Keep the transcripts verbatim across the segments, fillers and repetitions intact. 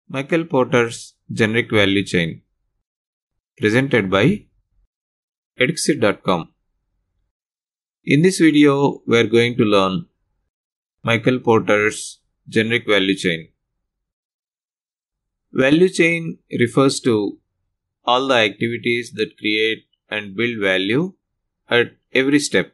Michael Porter's Generic Value Chain, presented by Eduxir dot com. In this video, we are going to learn Michael Porter's Generic Value Chain. Value chain refers to all the activities that create and build value at every step.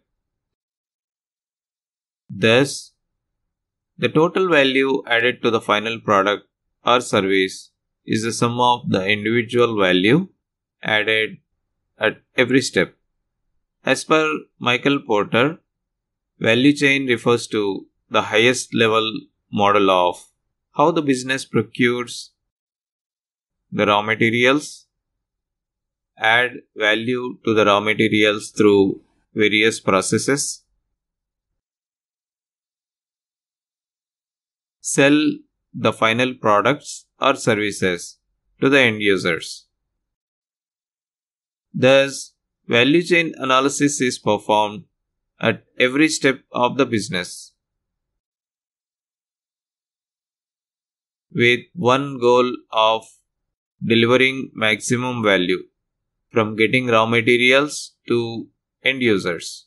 Thus, the total value added to the final product or service is the sum of the individual value added at every step. As per Michael Porter, value chain refers to the highest level model of how the business procures the raw materials, add value to the raw materials through various processes, sell the final products or services to the end users. Thus, value chain analysis is performed at every step of the business with one goal of delivering maximum value from getting raw materials to end users.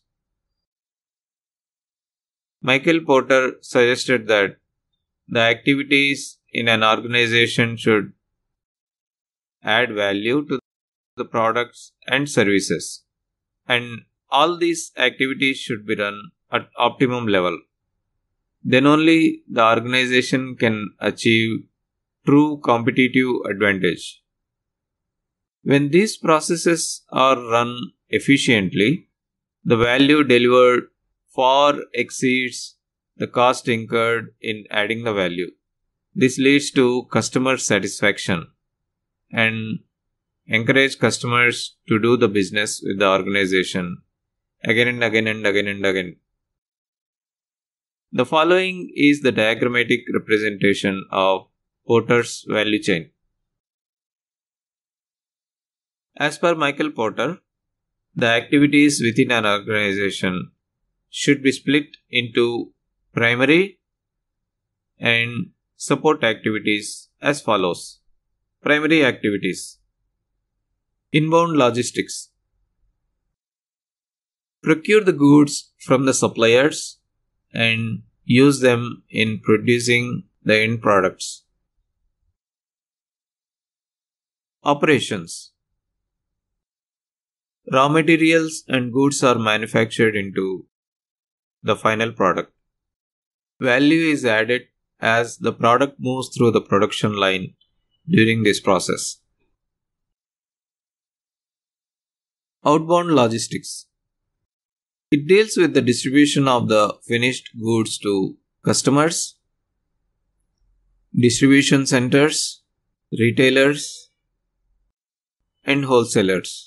Michael Porter suggested that the activities in an organization should add value to the products and services, and all these activities should be run at optimum level. Then only the organization can achieve true competitive advantage. When these processes are run efficiently, the value delivered far exceeds the cost incurred in adding the value. This leads to customer satisfaction and encourage customers to do the business with the organization again and again and again and again. The following is the diagrammatic representation of Porter's value chain. As per Michael Porter, the activities within an organization should be split into primary and support activities as follows. Primary activities: inbound logistics. Procure the goods from the suppliers and use them in producing the end products. Operations. Raw materials and goods are manufactured into the final product. Value is added as the product moves through the production line during this process. Outbound logistics. It deals with the distribution of the finished goods to customers, distribution centers, retailers, and wholesalers.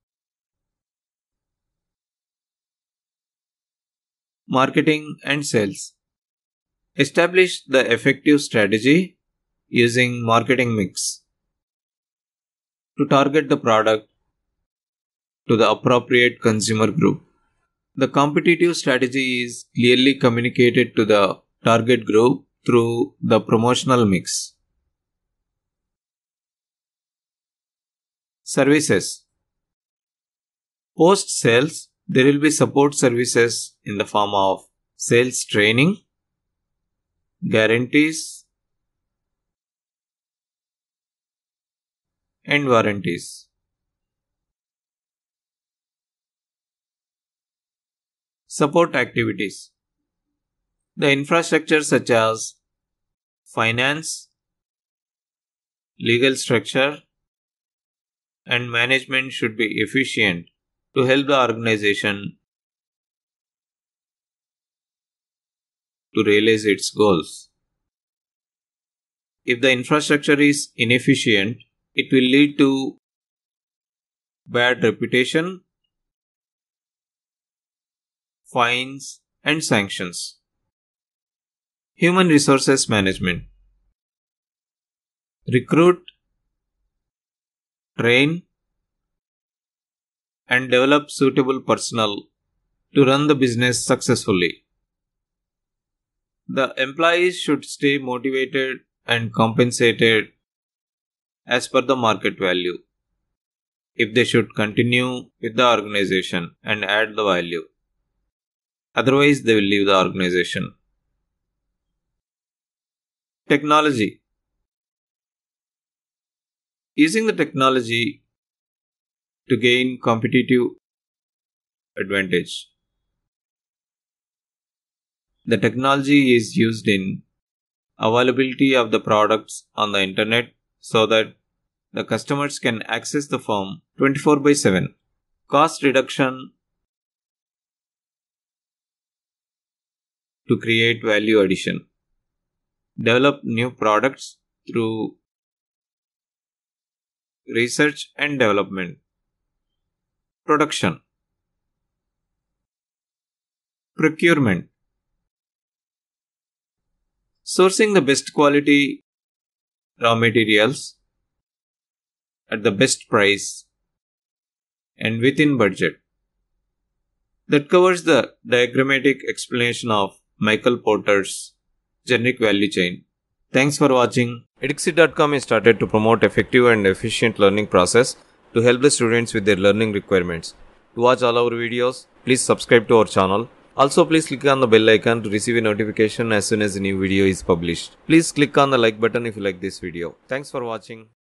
Marketing and sales. Establish the effective strategy using marketing mix to target the product to the appropriate consumer group. The competitive strategy is clearly communicated to the target group through the promotional mix. Services. Post sales, there will be support services in the form of sales training, guarantees, and warranties. Support activities. The infrastructure such as finance, legal structure, and management should be efficient to help the organization to realize its goals. If the infrastructure is inefficient, it will lead to bad reputation, fines, and sanctions. Human resources management. Recruit, train, and develop suitable personnel to run the business successfully. The employees should stay motivated and compensated as per the market value, if they should continue with the organization and add the value. Otherwise, they will leave the organization. Technology. Using the technology to gain competitive advantage. The technology is used in availability of the products on the internet so that the customers can access the firm twenty-four by seven. Cost reduction to create value addition. Develop new products through research and development. Production. Procurement. Sourcing the best quality raw materials at the best price and within budget. That covers the diagrammatic explanation of Michael Porter's generic value chain. Thanks for watching. Eduxir dot com is started to promote effective and efficient learning process to help the students with their learning requirements. To watch all our videos, please subscribe to our channel. Also, please click on the bell icon to receive a notification as soon as a new video is published. Please click on the like button if you like this video. Thanks for watching.